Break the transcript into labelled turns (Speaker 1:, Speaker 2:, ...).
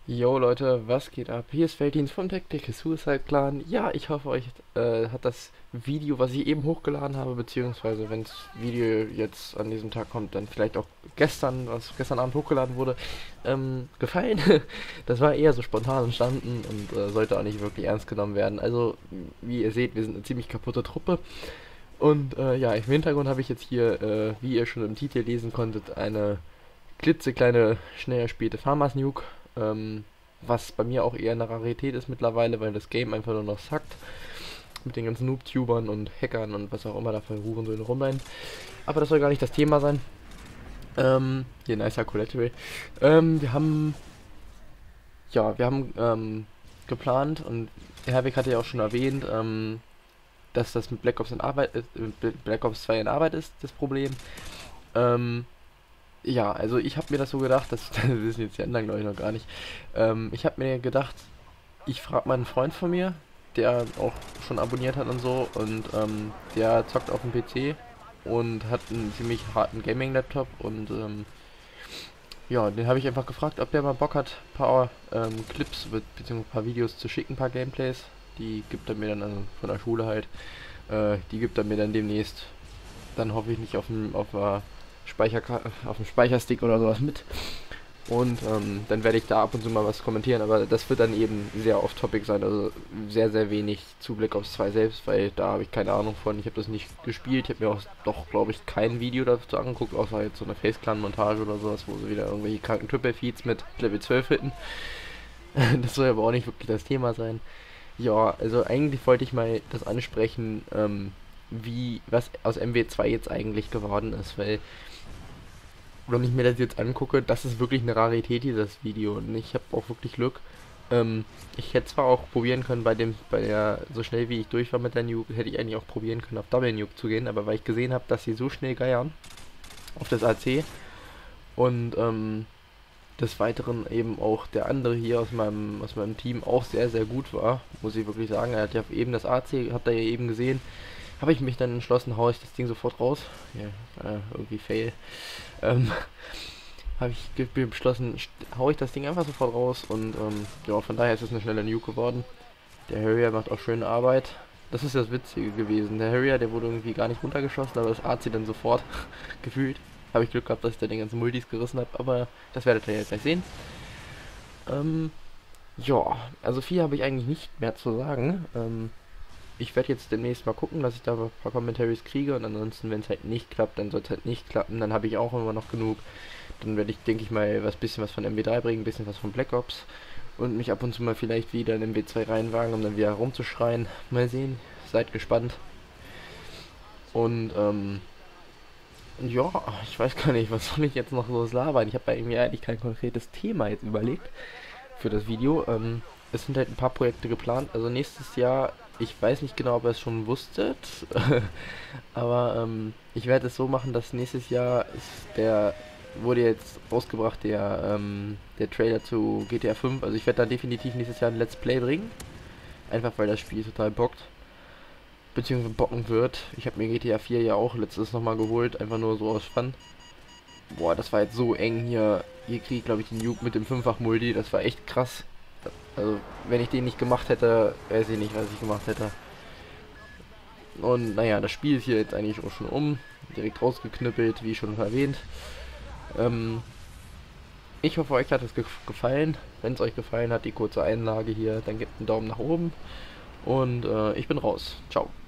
Speaker 1: Yo Leute, was geht ab? Hier ist Felddienst vom Tactical Suicide Clan. Ja, ich hoffe, euch hat das Video, was ich eben hochgeladen habe, beziehungsweise wenn das Video jetzt an diesem Tag kommt, dann vielleicht auch gestern, was gestern Abend hochgeladen wurde, gefallen. Das war eher so spontan entstanden und sollte auch nicht wirklich ernst genommen werden. Also, wie ihr seht, wir sind eine ziemlich kaputte Truppe. Und ja, im Hintergrund habe ich jetzt hier, wie ihr schon im Titel lesen konntet, eine klitzekleine, schnell erspielte Farmers Nuke, was bei mir auch eher eine Rarität ist mittlerweile, weil das Game einfach nur noch sackt. Mit den ganzen Noob-Tubern und Hackern und was auch immer da für Hurensöhne rumrennen. Aber das soll gar nicht das Thema sein. Hier, nicer Collateral. Wir haben, ja, geplant und Herwig hatte ja auch schon erwähnt, dass das mit Black Ops in Arbeit ist, mit Black Ops 2 in Arbeit ist, das Problem. Ähm, Ja, also ich habe mir das so gedacht, das wissen jetzt die anderen glaube ich noch gar nicht. Ich habe mir gedacht, ich frage mal einen Freund von mir, der auch schon abonniert hat und so und der zockt auf dem PC und hat einen ziemlich harten Gaming-Laptop und ja, den habe ich einfach gefragt, ob der mal Bock hat, ein paar Clips bzw. ein paar Videos zu schicken, ein paar Gameplays. Die gibt er mir dann, also von der Schule halt, die gibt er mir dann demnächst. Dann hoffe ich nicht auf dem Speicherstick oder sowas mit. Und dann werde ich da ab und zu mal was kommentieren, aber das wird dann eben sehr off-topic sein, also sehr, sehr wenig zu Black Ops 2 selbst, weil da habe ich keine Ahnung von. Ich habe das nicht gespielt, ich habe mir auch doch, glaube ich, kein Video dazu angeguckt, außer jetzt so eine Face-Clan-Montage oder sowas, wo sie wieder irgendwelche kranken Triple-Feeds mit Level 12 hitten. Das soll aber auch nicht wirklich das Thema sein. Ja, also eigentlich wollte ich mal das ansprechen, was aus MW2 jetzt eigentlich geworden ist, weil wenn ich mir das jetzt angucke, das ist wirklich eine Rarität, dieses Video. Und ich habe auch wirklich Glück. Ich hätte zwar auch probieren können so schnell wie ich durch war mit der Nuke, hätte ich eigentlich auch probieren können, auf Double Nuke zu gehen, aber weil ich gesehen habe, dass sie so schnell geiern auf das AC und des Weiteren eben auch der andere hier aus meinem Team auch sehr, sehr gut war, muss ich wirklich sagen. Er hat ja eben das AC, habt ihr ja eben gesehen, habe ich mich dann entschlossen, haue ich das Ding sofort raus. Ja, irgendwie fail. Ähm, habe ich beschlossen, haue ich das Ding einfach sofort raus und ja, von daher ist es eine schnelle Nuke geworden. Der Harrier macht auch schöne Arbeit. Das ist das Witzige gewesen. Der Harrier, der wurde irgendwie gar nicht runtergeschossen, aber das AC dann sofort gefühlt. Habe ich Glück gehabt, dass ich da den ganzen Multis gerissen habe, aber das werdet ihr jetzt gleich sehen. Ähm, ja, also viel habe ich eigentlich nicht mehr zu sagen. Ich werde jetzt demnächst mal gucken, dass ich da ein paar Commentaries kriege und ansonsten, wenn es halt nicht klappt, dann soll es halt nicht klappen, dann habe ich auch immer noch genug. Dann werde ich, denke ich mal, bisschen was von MW3 bringen, ein bisschen was von Black Ops und mich ab und zu mal vielleicht wieder in MW2 reinwagen, um dann wieder rumzuschreien. Mal sehen, seid gespannt. Und ja, ich weiß gar nicht, was soll ich jetzt noch so labern? Ich habe mir eigentlich kein konkretes Thema jetzt überlegt für das Video. Es sind halt ein paar Projekte geplant. Also nächstes Jahr, ich weiß nicht genau, ob ihr es schon wusstet, aber ich werde es so machen, dass nächstes Jahr wurde jetzt rausgebracht, der Trailer zu GTA 5. Also ich werde da definitiv nächstes Jahr ein Let's Play bringen. Einfach weil das Spiel total bockt. Beziehungsweise bocken wird. Ich habe mir GTA 4 ja auch letztes nochmal geholt, einfach nur so aus Fun. Boah, das war jetzt so eng hier. Hier kriege ich, glaube ich, den Nuke mit dem 5-fach-Multi. Das war echt krass. Also, wenn ich den nicht gemacht hätte, weiß ich nicht, was ich gemacht hätte. Und naja, das Spiel ist hier jetzt eigentlich auch schon direkt rausgeknüppelt, wie schon erwähnt. Ähm, Ich hoffe, euch hat es gefallen. Wenn es euch gefallen hat, die kurze Einlage hier, dann gebt einen Daumen nach oben. Und ich bin raus. Ciao.